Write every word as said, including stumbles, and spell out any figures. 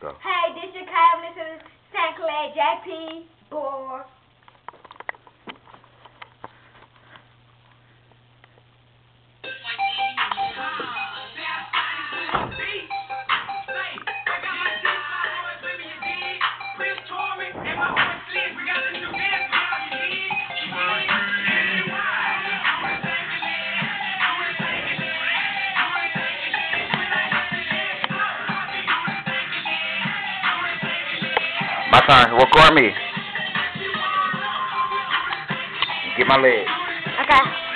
go. Hey, this your Kyle. Listen to Saint Clair, J P, boy. My turn. Record me. Get my leg. Okay.